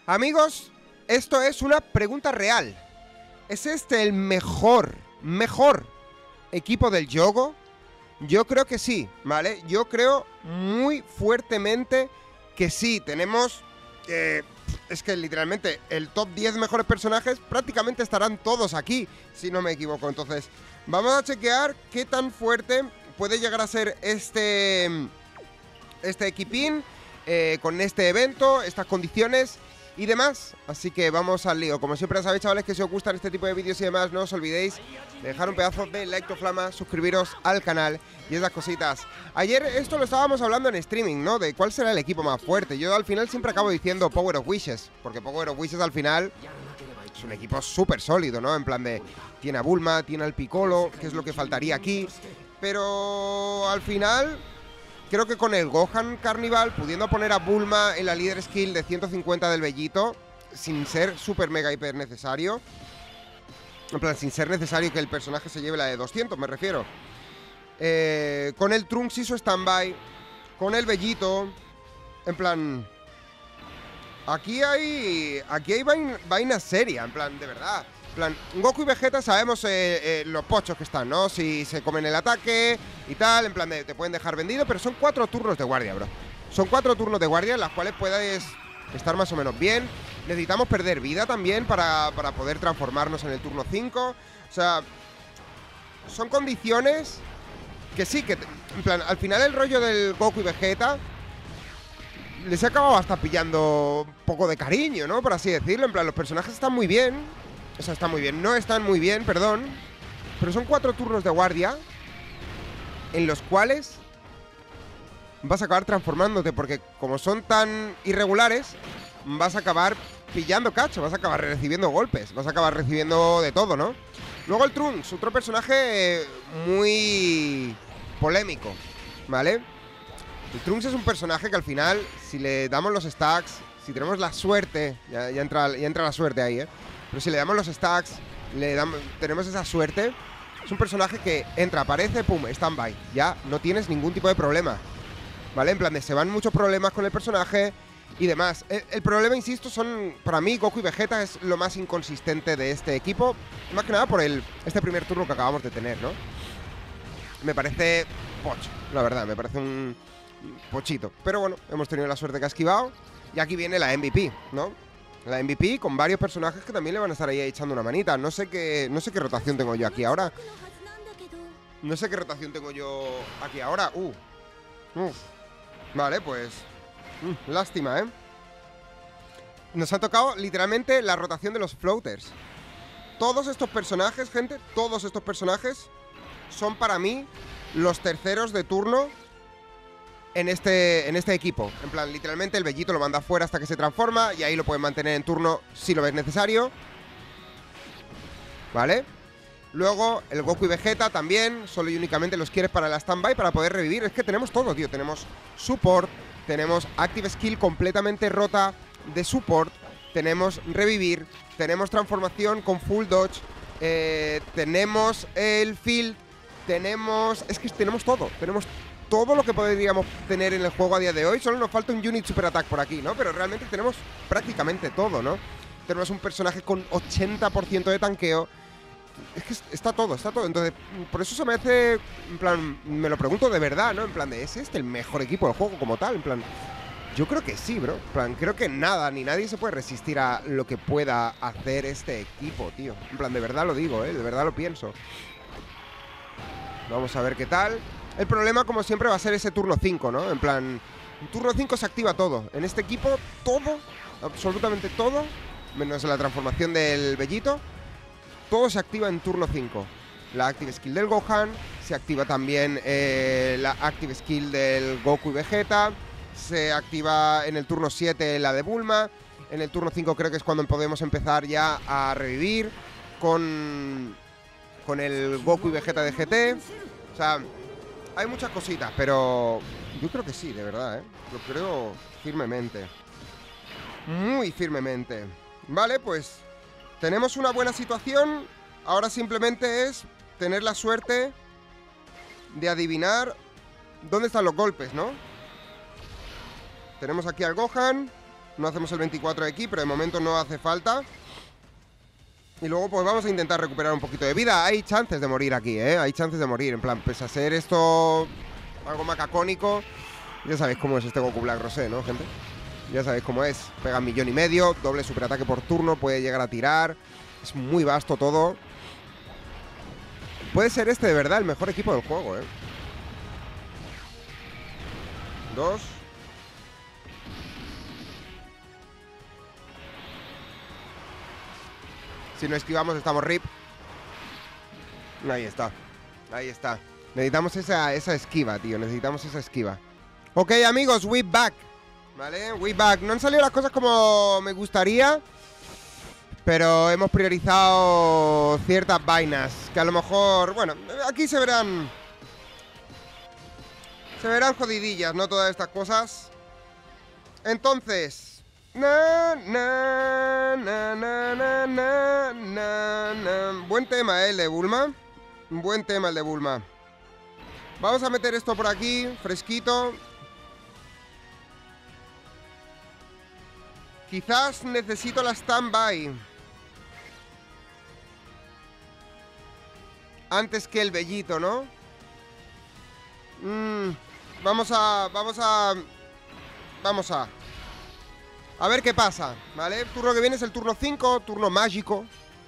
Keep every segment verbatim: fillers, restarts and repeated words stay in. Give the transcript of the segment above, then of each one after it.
Amigos, esto es una pregunta real. ¿Es este el mejor, mejor equipo del Yogo? Yo creo que sí, ¿vale? Yo creo muy fuertemente que sí. Tenemos... Eh, es que literalmente el top diez mejores personajes prácticamente estarán todos aquí, si no me equivoco. Entonces, vamos a chequear qué tan fuerte puede llegar a ser este, este equipín eh, con este evento, estas condiciones y demás. Así que vamos al lío. Como siempre ya sabéis, chavales, que si os gustan este tipo de vídeos y demás, no os olvidéis de dejar un pedazo de like o flama, suscribiros al canal y esas cositas. Ayer esto lo estábamos hablando en streaming, ¿no? De cuál será el equipo más fuerte. Yo al final siempre acabo diciendo Power of Wishes, porque Power of Wishes al final es un equipo súper sólido, ¿no? En plan de, tiene a Bulma, tiene al Piccolo, que es lo que faltaría aquí. Pero al final... creo que con el Gohan Carnival, pudiendo poner a Bulma en la líder skill de ciento cincuenta del Bellito, sin ser super mega hiper necesario, en plan, sin ser necesario que el personaje se lleve la de doscientos, me refiero. Eh, con el Trunks y su standby, con el Bellito, en plan... Aquí hay... Aquí hay vaina, vaina seria, en plan, de verdad. En plan, Goku y Vegeta sabemos eh, eh, los pochos que están, ¿no? Si se comen el ataque y tal, en plan, de, te pueden dejar vendido, pero son cuatro turnos de guardia, bro. Son cuatro turnos de guardia en las cuales puedes estar más o menos bien. Necesitamos perder vida también para, para poder transformarnos en el turno cinco. O sea, son condiciones que sí, que... En plan, al final el rollo del Goku y Vegeta les he acabado hasta pillando un poco de cariño, ¿no? Por así decirlo. En plan, los personajes están muy bien. O sea, están muy bien. No están muy bien, perdón. Pero son cuatro turnos de guardia en los cuales vas a acabar transformándote, porque como son tan irregulares, vas a acabar pillando cacho, vas a acabar recibiendo golpes, vas a acabar recibiendo de todo, ¿no? Luego el Trunks, otro personaje muy polémico, ¿vale? El Trunks es un personaje que al final, si le damos los stacks, si tenemos la suerte, ya, ya, entra, ya entra la suerte ahí, ¿eh? Pero si le damos los stacks, le damos, tenemos esa suerte, es un personaje que entra, aparece, pum, stand-by. Ya no tienes ningún tipo de problema, ¿vale? En plan de se van muchos problemas con el personaje y demás. El, el problema, insisto, son, para mí, Goku y Vegeta es lo más inconsistente de este equipo. Más que nada por el, este primer turno que acabamos de tener, ¿no? Me parece pocho, la verdad, me parece un pochito. Pero bueno, hemos tenido la suerte que ha esquivado. Y aquí viene la M V P, ¿no? La M V P con varios personajes que también le van a estar ahí echando una manita. No sé qué, no sé qué rotación tengo yo aquí ahora. No sé qué rotación tengo yo aquí ahora. Uh. Uf. Vale, pues... Mm, lástima, ¿eh? Nos ha tocado literalmente la rotación de los floaters. Todos estos personajes, gente, todos estos personajes son para mí los terceros de turno en este, en este equipo. En plan, literalmente el Bellito lo manda fuera hasta que se transforma y ahí lo pueden mantener en turno si lo ves necesario. ¿Vale? Luego el Goku y Vegeta también, solo y únicamente los quieres para la standby, para poder revivir. Es que tenemos todo, tío. Tenemos support, tenemos active skill completamente rota de support, tenemos revivir, tenemos transformación con full dodge, eh, tenemos el field, tenemos... Es que tenemos todo, tenemos todo lo que podríamos tener en el juego a día de hoy. Solo nos falta un unit super attack por aquí, ¿no? Pero realmente tenemos prácticamente todo, ¿no? Tenemos un personaje con ochenta por ciento de tanqueo. Es que está todo, está todo. Entonces, por eso se me hace... En plan, me lo pregunto de verdad, ¿no? En plan, de, ¿es este el mejor equipo del juego como tal? En plan, yo creo que sí, bro. En plan, creo que nada, ni nadie se puede resistir a lo que pueda hacer este equipo, tío. En plan, de verdad lo digo, ¿eh? De verdad lo pienso. Vamos a ver qué tal. El problema, como siempre, va a ser ese turno cinco, ¿no? En plan, en turno cinco se activa todo. En este equipo, todo, absolutamente todo, menos la transformación del Bellito, todo se activa en turno cinco. La active skill del Gohan, se activa también eh, la active skill del Goku y Vegeta, se activa en el turno siete la de Bulma, en el turno cinco creo que es cuando podemos empezar ya a revivir con, con el Goku y Vegeta de G T. O sea, hay muchas cositas, pero yo creo que sí, de verdad, ¿eh? Lo creo firmemente. Muy firmemente. Vale, pues tenemos una buena situación. Ahora simplemente es tener la suerte de adivinar dónde están los golpes, ¿no? Tenemos aquí al Gohan. No hacemos el veinticuatro de aquí, pero de momento no hace falta. Y luego pues vamos a intentar recuperar un poquito de vida. Hay chances de morir aquí, ¿eh? Hay chances de morir. En plan, pese a ser esto algo macacónico, ya sabéis cómo es este Goku Black Rosé, ¿no, gente? Ya sabéis cómo es. Pega un millón y medio, doble superataque por turno, puede llegar a tirar. Es muy vasto todo. Puede ser este de verdad el mejor equipo del juego, ¿eh? Dos. Si no esquivamos estamos rip. Ahí está. Ahí está. Necesitamos esa, esa esquiva, tío. Necesitamos esa esquiva. Ok, amigos, we back. ¿Vale? We back. No han salido las cosas como me gustaría, pero hemos priorizado ciertas vainas que a lo mejor... Bueno, aquí se verán... Se verán jodidillas, ¿no? Todas estas cosas. Entonces... Na, na, na, na, na, na, na, na. Buen tema, ¿eh? El de Bulma. Buen tema el de Bulma. Vamos a meter esto por aquí, fresquito. Quizás necesito la stand-by antes que el Bellito, ¿no? Mm, vamos a... Vamos a... Vamos a... A ver qué pasa, ¿vale? El turno que viene es el turno cinco, turno mágico.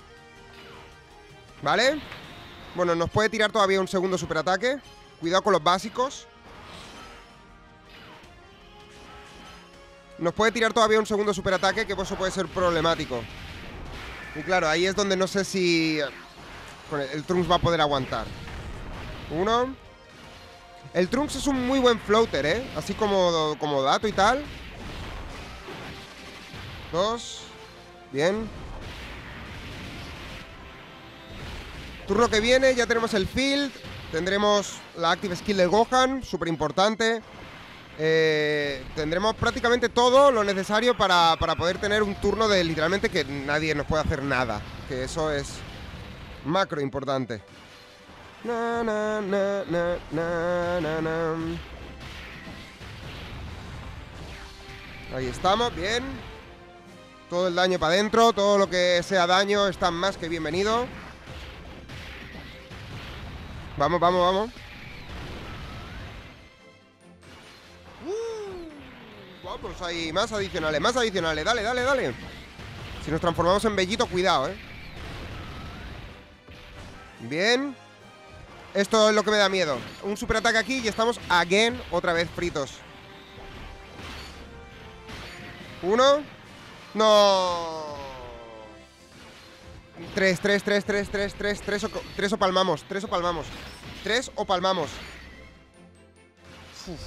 ¿Vale? Bueno, nos puede tirar todavía un segundo superataque. Cuidado con los básicos. Nos puede tirar todavía un segundo superataque, que eso puede ser problemático. Y claro, ahí es donde no sé si el Trunks va a poder aguantar. Uno. El Trunks es un muy buen floater, ¿eh? Así como, como dato y tal. Dos. Bien. Turno que viene, ya tenemos el field. Tendremos la active skill del Gohan, súper importante. Eh, tendremos prácticamente todo lo necesario para, para poder tener un turno de literalmente que nadie nos puede hacer nada. Que eso es macro importante. Na, na, na, na, na, na, na. Ahí estamos, bien. Todo el daño para adentro, todo lo que sea daño está más que bienvenido. Vamos, vamos, vamos. Vamos ahí, más adicionales, más adicionales. Dale, dale, dale. Si nos transformamos en Bellito, cuidado, eh. Bien. Esto es lo que me da miedo. Un superataque aquí y estamos again, otra vez fritos. Uno. No. Tres, tres, tres, tres, tres, tres, tres, o, tres o palmamos, tres o palmamos. Tres o palmamos. Uf.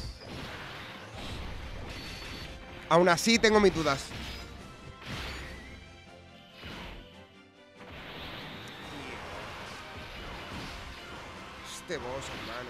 Aún así tengo mis dudas. Este boss, hermano.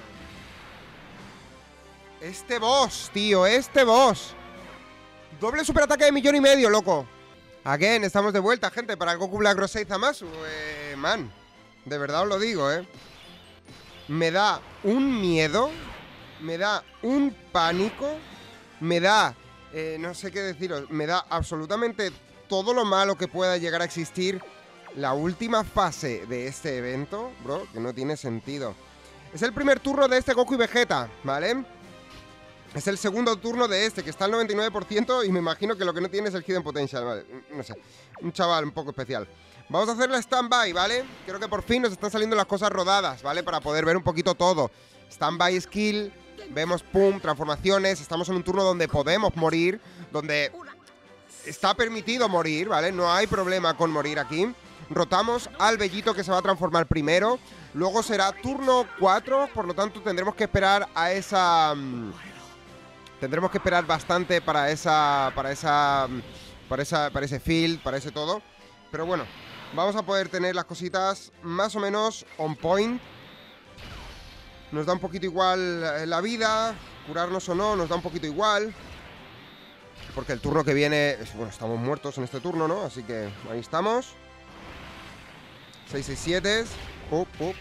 Este boss, tío, este boss. Doble superataque de millón y medio, loco. Again, estamos de vuelta, gente, para el Goku Black Rosé y Zamasu. Eh, man, de verdad os lo digo, eh. Me da un miedo. Me da un pánico. Me da... Eh, no sé qué deciros, me da absolutamente todo lo malo que pueda llegar a existir la última fase de este evento, bro, que no tiene sentido. Es el primer turno de este Goku y Vegeta, ¿vale? Es el segundo turno de este, que está al noventa y nueve por ciento y me imagino que lo que no tiene es el Hidden Potential, ¿vale? No sé, un chaval un poco especial. Vamos a hacer la stand-by, ¿vale? Creo que por fin nos están saliendo las cosas rodadas, ¿vale? Para poder ver un poquito todo. Stand-by skill... Vemos, pum, transformaciones. Estamos en un turno donde podemos morir, donde está permitido morir, ¿vale? No hay problema con morir aquí. Rotamos al Bellito, que se va a transformar primero. Luego será turno cuatro, por lo tanto tendremos que esperar a esa... Tendremos que esperar bastante para esa... Para esa... Para, esa, para ese field, para ese todo. Pero bueno, vamos a poder tener las cositas más o menos on point. Nos da un poquito igual la vida, curarnos o no, nos da un poquito igual. Porque el turno que viene, bueno, estamos muertos en este turno, ¿no? Así que ahí estamos. seis seis siete. Up, up.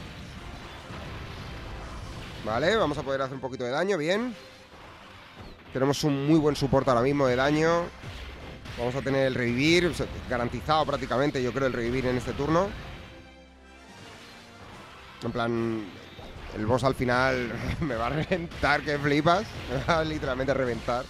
Vale, vamos a poder hacer un poquito de daño, bien. Tenemos un muy buen soporte ahora mismo de daño. Vamos a tener el revivir, garantizado prácticamente, yo creo, el revivir en este turno. En plan, el boss al final me va a reventar, que flipas. Me va a literalmente a reventar.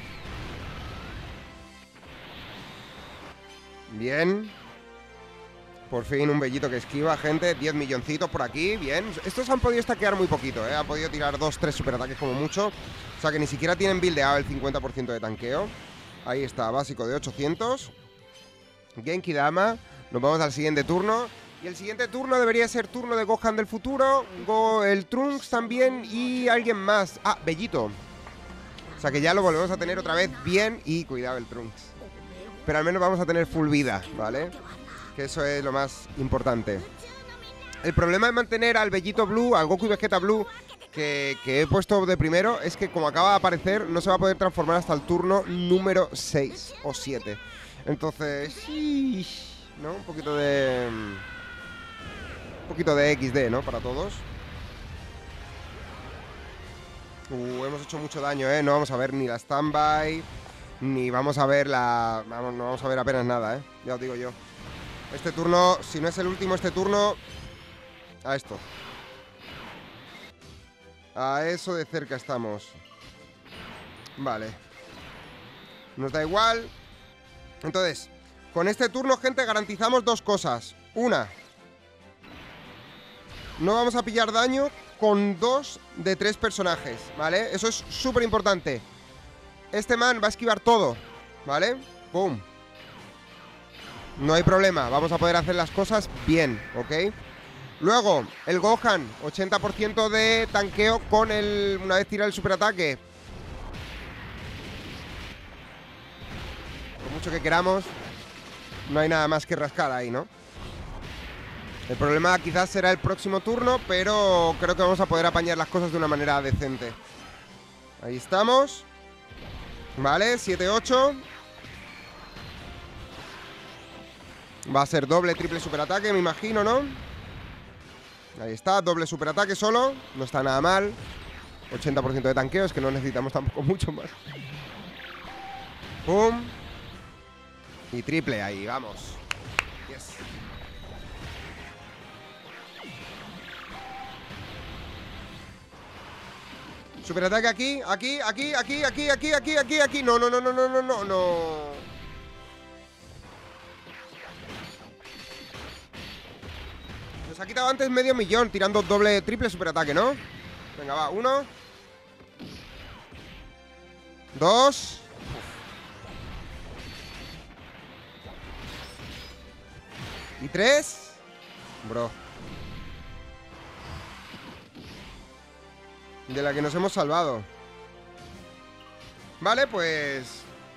Bien. Por fin un bellito que esquiva, gente. diez milloncitos por aquí, bien. Estos han podido stackear muy poquito, ¿eh? Han podido tirar dos, tres superataques como mucho. O sea que ni siquiera tienen buildeado el cincuenta por ciento de tanqueo. Ahí está, básico de ochocientos. Genki Dama. Nos vamos al siguiente turno. Y el siguiente turno debería ser turno de Gohan del futuro. Go el Trunks también y alguien más. Ah, Bellito. O sea que ya lo volvemos a tener otra vez bien. Y cuidado el Trunks. Pero al menos vamos a tener full vida, ¿vale? Que eso es lo más importante. El problema de mantener al Bellito Blue, al Goku y Vegeta Blue, que, que he puesto de primero, es que como acaba de aparecer, no se va a poder transformar hasta el turno número seis o siete. Entonces, sí, ¿no? Un poquito de... Un poquito de equis de, ¿no? Para todos. Uh, hemos hecho mucho daño, ¿eh? No vamos a ver ni la standby, ni vamos a ver la... Vamos, no vamos a ver apenas nada, ¿eh? Ya os digo yo. Este turno, si no es el último este turno, a esto. A eso de cerca estamos. Vale. Nos da igual. Entonces, con este turno, gente, garantizamos dos cosas. Una, no vamos a pillar daño con dos de tres personajes, ¿vale? Eso es súper importante. Este man va a esquivar todo, ¿vale? ¡Pum! No hay problema, vamos a poder hacer las cosas bien, ¿ok? Luego, el Gohan, ochenta por ciento de tanqueo con el... Una vez tira el superataque. Por mucho que queramos, no hay nada más que rascar ahí, ¿no? El problema quizás será el próximo turno, pero creo que vamos a poder apañar las cosas de una manera decente. Ahí estamos. Vale, siete ocho. Va a ser doble, triple superataque, me imagino, ¿no? Ahí está, doble superataque solo. No está nada mal. ochenta por ciento de tanqueo, es que no necesitamos tampoco mucho más. Pum. Y triple ahí, vamos. Yes. Superataque aquí, aquí, aquí, aquí, aquí, aquí, aquí, aquí, aquí. No, no, no, no, no, no, no, no. Nos ha quitado antes medio millón tirando doble, triple superataque, ¿no? Venga, va, uno. Dos. Y tres. Bro. De la que nos hemos salvado. Vale, pues...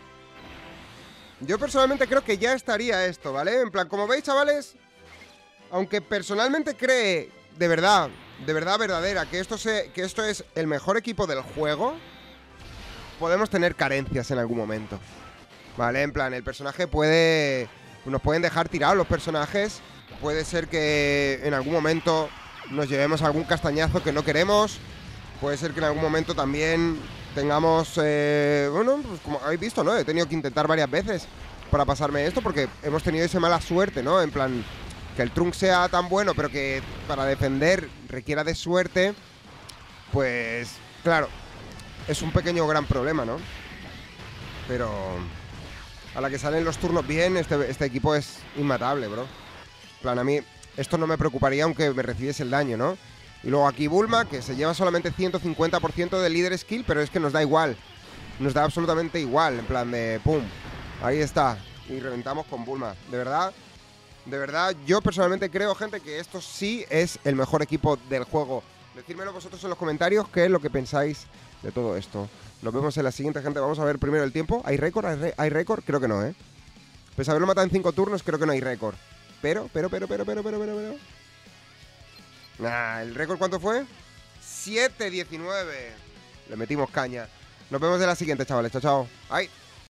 Yo personalmente creo que ya estaría esto, ¿vale? En plan, como veis, chavales... Aunque personalmente cree, de verdad, de verdad verdadera, que esto, se, que esto es el mejor equipo del juego, podemos tener carencias en algún momento. Vale, en plan, el personaje puede... Nos pueden dejar tirados los personajes. Puede ser que en algún momento nos llevemos algún castañazo que no queremos. Puede ser que en algún momento también tengamos... Eh, bueno, pues como habéis visto, ¿no? He tenido que intentar varias veces para pasarme esto porque hemos tenido esa mala suerte, ¿no? En plan... Que el Trunks sea tan bueno, pero que para defender requiera de suerte, pues, claro, es un pequeño gran problema, ¿no? Pero a la que salen los turnos bien, este, este equipo es inmatable, bro. En plan, a mí esto no me preocuparía aunque me recibiese el daño, ¿no? Y luego aquí Bulma, que se lleva solamente ciento cincuenta por ciento de líder skill, pero es que nos da igual. Nos da absolutamente igual, en plan de pum. Ahí está. Y reventamos con Bulma. De verdad... De verdad, yo personalmente creo, gente, que esto sí es el mejor equipo del juego. Decídmelo vosotros en los comentarios qué es lo que pensáis de todo esto. Nos vemos en la siguiente, gente. Vamos a ver primero el tiempo. ¿Hay récord? ¿Hay récord? Creo que no, ¿eh? Pese a haberlo matado en cinco turnos, creo que no hay récord. Pero, pero, pero, pero, pero, pero, pero, pero... Nah, ¿el récord cuánto fue? siete diecinueve. Le metimos caña. Nos vemos en la siguiente, chavales. Chao, chao. ¡Ay!